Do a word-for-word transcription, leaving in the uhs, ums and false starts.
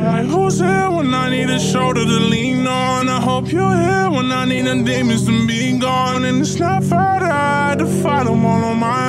Like, who's here when I need a shoulder to lean on? I hope you're here when I need the demons to be gone. And it's not fair that I had to fight them all on my